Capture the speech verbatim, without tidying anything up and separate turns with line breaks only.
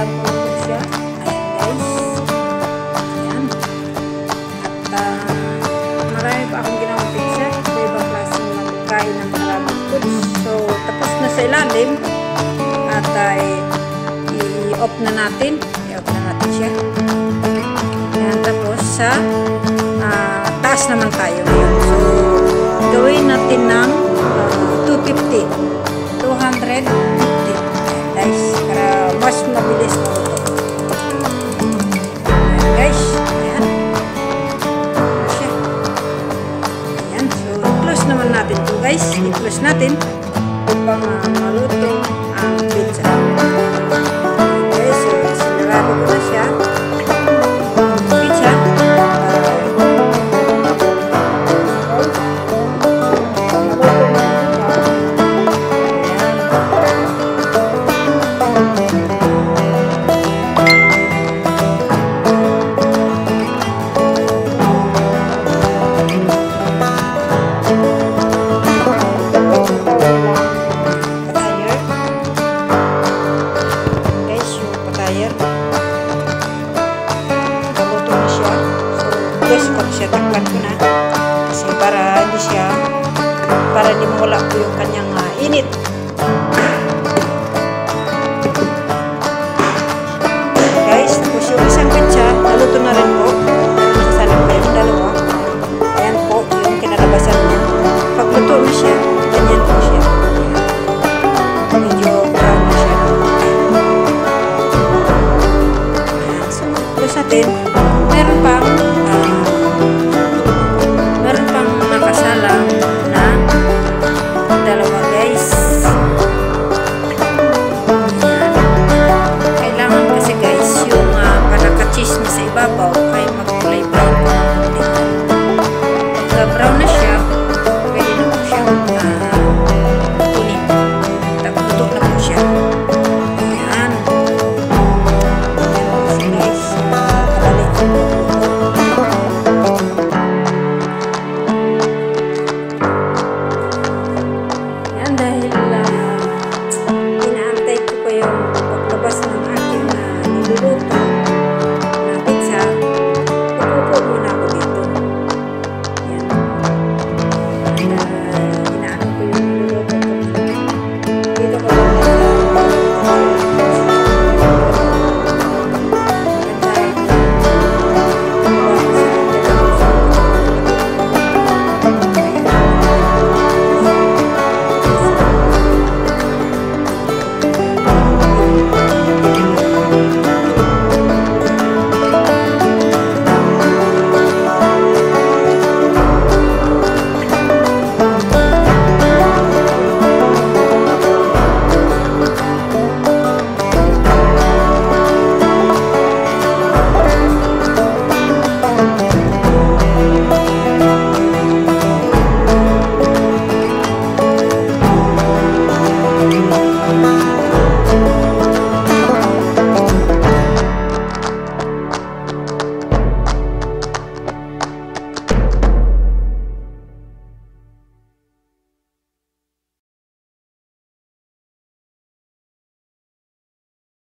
Binabawalan ko na po siya. Ayan guys. Ayan. At uh, marami pa akong ginawang pizza. Sa ibang klaseng magkain ng Arabic foods. So, tapos na sa ilalim. At uh, i-off na natin. I-off na natin siya. Ayan. Tapos sa uh, taas naman tayo ngayon. So, gawin natin ng uh, two fifty. two fifty. Guys, para mas mabilis